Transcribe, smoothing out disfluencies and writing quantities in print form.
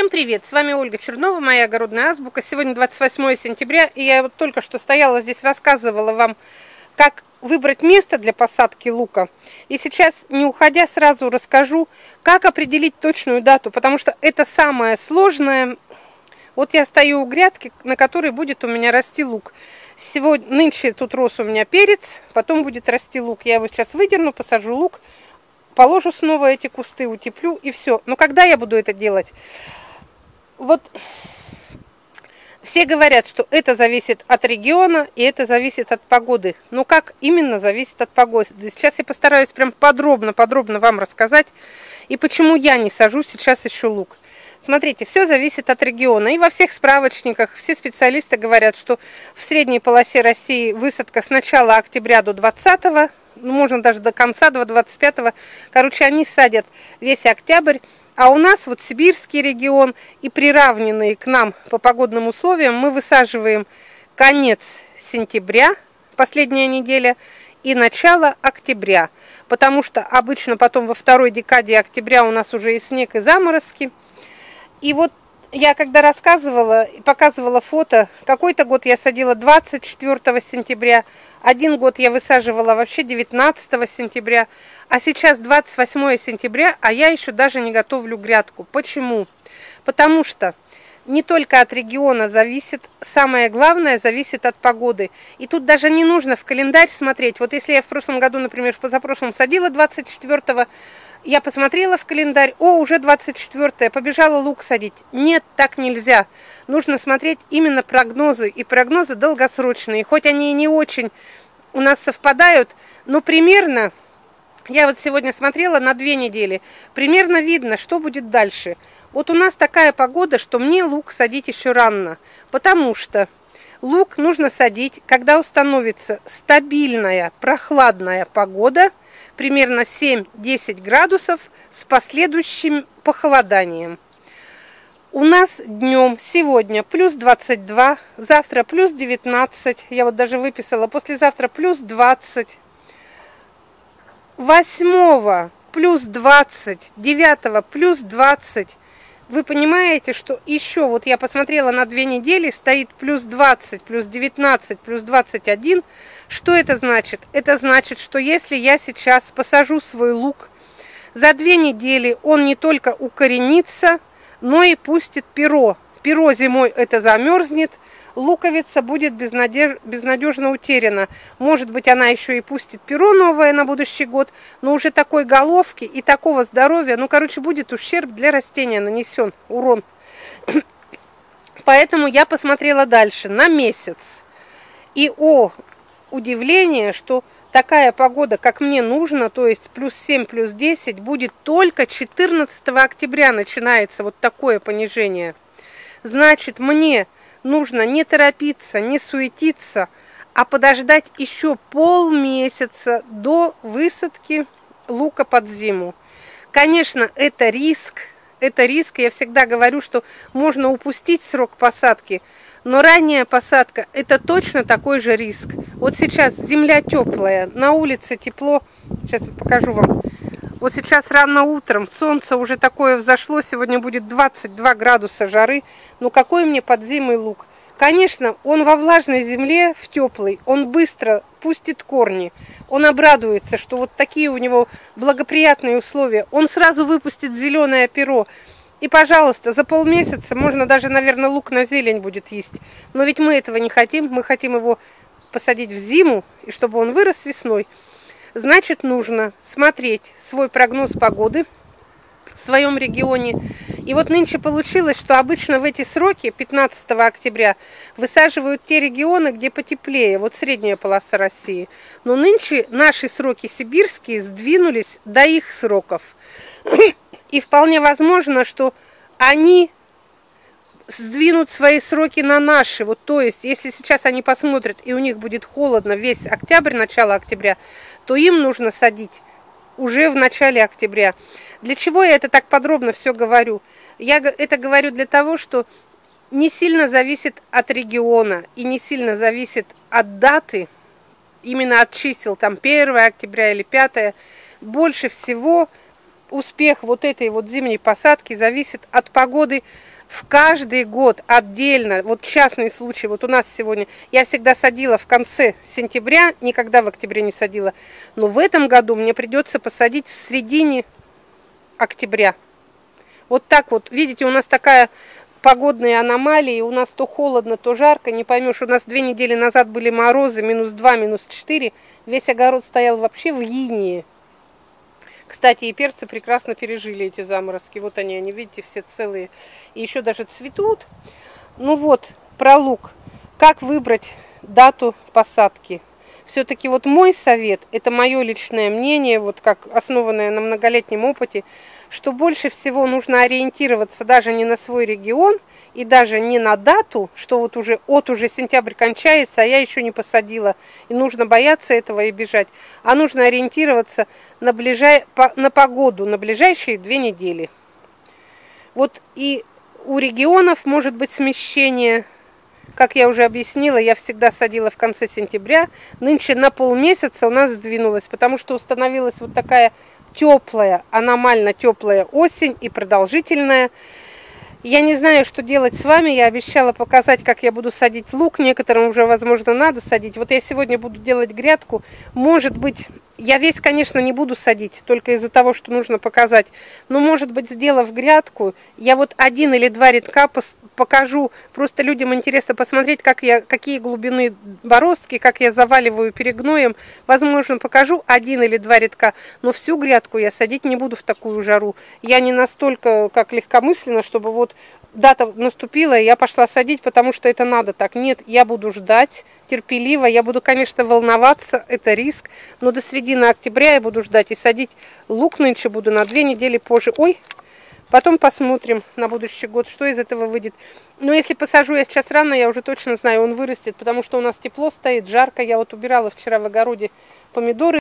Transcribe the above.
Всем привет! С вами Ольга Чернова, моя огородная азбука. Сегодня 28 сентября, и я вот только что стояла здесь, рассказывала вам, как выбрать место для посадки лука. И сейчас, не уходя, сразу расскажу, как определить точную дату, потому что это самое сложное. Вот я стою у грядки, на которой будет у меня расти лук. Нынче тут рос у меня перец, потом будет расти лук. Я его сейчас выдерну, посажу лук, положу снова эти кусты, утеплю и все. Но когда я буду это делать? Вот все говорят, что это зависит от региона и это зависит от погоды. Но как именно зависит от погоды? Сейчас я постараюсь прям подробно вам рассказать. И почему я не сажу сейчас еще лук. Смотрите, все зависит от региона. И во всех справочниках все специалисты говорят, что в средней полосе России высадка с начала октября до 20-го, можно даже до конца, до 25-го. Короче, они садят весь октябрь. А у нас вот сибирский регион и приравненные к нам по погодным условиям мы высаживаем конец сентября, последняя неделя, и начало октября. Потому что обычно потом во второй декаде октября у нас уже и снег, и заморозки. И вот я когда рассказывала, показывала фото, какой-то год я садила 24 сентября, один год я высаживала вообще 19 сентября, а сейчас 28 сентября, а я еще даже не готовлю грядку. Почему? Потому что не только от региона зависит, самое главное зависит от погоды. И тут даже не нужно в календарь смотреть. Вот если я в прошлом году, например, в позапрошлом садила 24-го, я посмотрела в календарь, уже 24-е, побежала лук садить. Нет, так нельзя. Нужно смотреть именно прогнозы, и прогнозы долгосрочные. Хоть они и не очень у нас совпадают, но примерно, я вот сегодня смотрела на 2 недели, примерно видно, что будет дальше. Вот у нас такая погода, что мне лук садить еще рано, потому что лук нужно садить, когда установится стабильная, прохладная погода, примерно 7-10 градусов с последующим похолоданием. У нас днем сегодня плюс 22, завтра плюс 19, я вот даже выписала, послезавтра плюс 20, 8 плюс 20, 9 плюс 20. Вы понимаете, что еще, вот я посмотрела на 2 недели, стоит плюс 20, плюс 19, плюс 21. Что это значит? Это значит, что если я сейчас посажу свой лук, за 2 недели он не только укоренится, но и пустит перо. Перо зимой это замерзнет, луковица будет безнадежно утеряна. Может быть, она еще и пустит перо новое на будущий год, но уже такой головки и такого здоровья, будет ущерб для растения нанесен, урон. Поэтому я посмотрела дальше, на месяц. И удивление, что такая погода, как мне нужно, то есть плюс 7, плюс 10, будет только 14 октября начинается вот такое понижение. Значит, мне нужно не торопиться, не суетиться, а подождать еще полмесяца до высадки лука под зиму. Конечно, это риск, я всегда говорю, что можно упустить срок посадки, но ранняя посадка – это точно такой же риск. Вот сейчас земля теплая, на улице тепло, сейчас покажу вам. Вот сейчас рано утром, солнце уже такое взошло, сегодня будет 22 градуса жары. Ну какой мне подзимый лук? Конечно, он во влажной земле, в теплой, он быстро пустит корни. Он обрадуется, что вот такие у него благоприятные условия. Он сразу выпустит зеленое перо. И, пожалуйста, за полмесяца можно даже, наверное, лук на зелень будет есть. Но ведь мы этого не хотим. Мы хотим его посадить в зиму, и чтобы он вырос весной. Значит, нужно смотреть свой прогноз погоды в своем регионе. И вот нынче получилось, что обычно в эти сроки, 15 октября, высаживают те регионы, где потеплее, вот средняя полоса России. Но нынче наши сроки сибирские сдвинулись до их сроков. И вполне возможно, что они сдвинут свои сроки на наши. Вот, то есть, если сейчас они посмотрят, и у них будет холодно весь октябрь, начало октября, то им нужно садить уже в начале октября. Для чего я это так подробно все говорю? Я это говорю для того, что не сильно зависит от региона и не сильно зависит от даты, именно от чисел, там 1 октября или 5. Больше всего успех вот этой вот зимней посадки зависит от погоды в каждый год отдельно. Вот частный случай, вот у нас сегодня, я всегда садила в конце сентября, никогда в октябре не садила, но в этом году мне придется посадить в середине октября. Вот так вот, видите, у нас такая погодные аномалии, у нас то холодно, то жарко, не поймешь, у нас 2 недели назад были морозы, -2, -4, весь огород стоял вообще в инее. Кстати, и перцы прекрасно пережили эти заморозки, вот они, видите, все целые, и еще даже цветут. Ну вот, про лук, как выбрать дату посадки? Все-таки вот мой совет, это мое личное мнение, вот как основанное на многолетнем опыте, что больше всего нужно ориентироваться даже не на свой регион и даже не на дату, что вот уже сентябрь кончается, а я еще не посадила, и нужно бояться этого и бежать, а нужно ориентироваться на погоду на ближайшие 2 недели. Вот и у регионов может быть смещение. Как я уже объяснила, я всегда садила в конце сентября. Нынче на полмесяца у нас сдвинулось, потому что установилась вот такая теплая, аномально теплая осень и продолжительная. Я не знаю, что делать с вами. Я обещала показать, как я буду садить лук. Некоторым уже, возможно, надо садить. Вот я сегодня буду делать грядку. Может быть, я весь, конечно, не буду садить, только из-за того, что нужно показать. Но, может быть, сделав грядку, я вот 1 или 2 рядка покажу. Просто людям интересно посмотреть, какие глубины бороздки, как я заваливаю перегноем. Возможно, покажу 1 или 2 рядка, но всю грядку я садить не буду в такую жару. Я не настолько, как легкомысленно, чтобы вот дата наступила, и я пошла садить, потому что это надо так. Нет, я буду ждать терпеливо, я буду, конечно, волноваться, это риск, но до середины октября я буду ждать и садить лук нынче буду на 2 недели позже. Ой, потом посмотрим на будущий год, что из этого выйдет. Но если посажу я сейчас рано, я уже точно знаю, он вырастет, потому что у нас тепло стоит, жарко. Я вот убирала вчера в огороде помидоры.